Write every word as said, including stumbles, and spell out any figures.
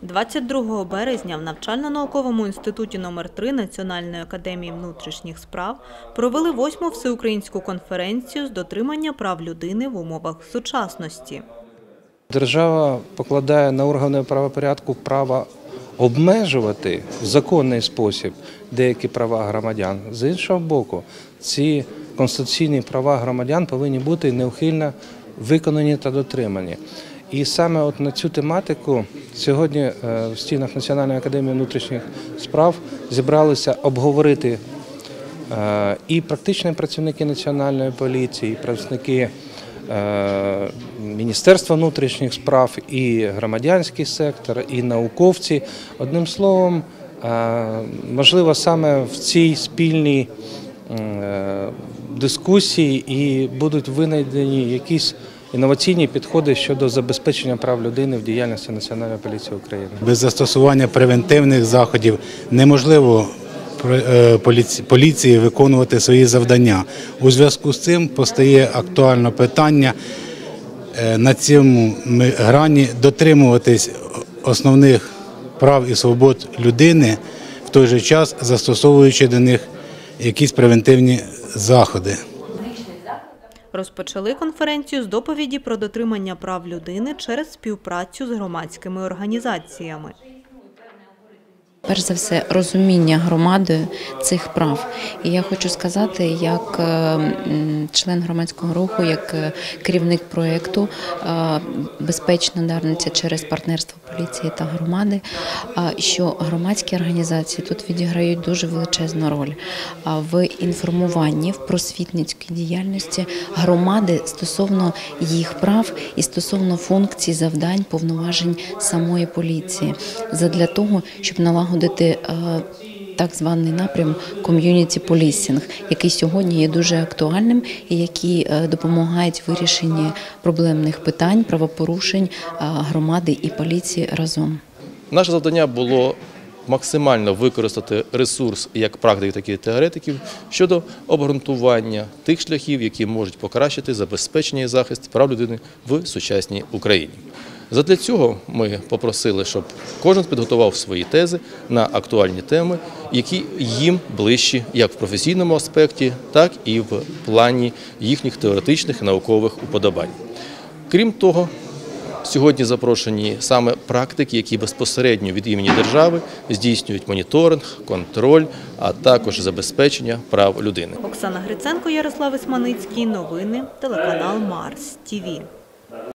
двадцять другого березня в навчально-науковому інституті номер три Національної академії внутрішніх справ провели восьму всеукраїнську конференцію з дотримання прав людини в умовах сучасності. Держава покладає на органи правопорядку право обмежувати в законний спосіб деякі права громадян. З іншого боку, ці конституційні права громадян повинні бути неухильно виконані та дотримані. І саме от на цю тематику сьогодні в стінах Національної академії внутрішніх справ зібралися обговорити і практичні працівники Національної поліції, і працівники Міністерства внутрішніх справ, і громадянський сектор, і науковці. Одним словом, можливо, саме в цій спільній дискусії і будуть винайдені якісь інноваційні підходи щодо забезпечення прав людини в діяльності Національної поліції України. Без застосування превентивних заходів неможливо поліції виконувати свої завдання. У зв'язку з цим постає актуальне питання на цьому грані дотримуватись основних прав і свобод людини, в той же час застосовуючи до них якісь превентивні заходи. Розпочали конференцію з доповіді про дотримання прав людини через співпрацю з громадськими організаціями. Перш за все, розуміння громадою цих прав. І я хочу сказати, як член громадського руху, як керівник проєкту «Безпечна Дарниця через партнерство поліції та громади», що громадські організації тут відіграють дуже величезну роль в інформуванні, в просвітницькій діяльності громади стосовно їх прав і стосовно функцій, завдань, повноважень самої поліції. Задля того, щоб налагодити так званий напрям ком'юніті полісінг, який сьогодні є дуже актуальним і який допомагає в вирішенні проблемних питань, правопорушень громади і поліції разом. Наше завдання було максимально використати ресурс як практиків, так і теоретиків щодо обґрунтування тих шляхів, які можуть покращити забезпечення і захист прав людини в сучасній Україні. Задля цього ми попросили, щоб кожен підготував свої тези на актуальні теми, які їм ближчі як в професійному аспекті, так і в плані їхніх теоретичних і наукових уподобань. Крім того, сьогодні запрошені саме практики, які безпосередньо від імені держави здійснюють моніторинг, контроль, а також забезпечення прав людини. Оксана Гриценко, Ярослав Ісманицький. Новини. Телеканал Марс ТІВІ.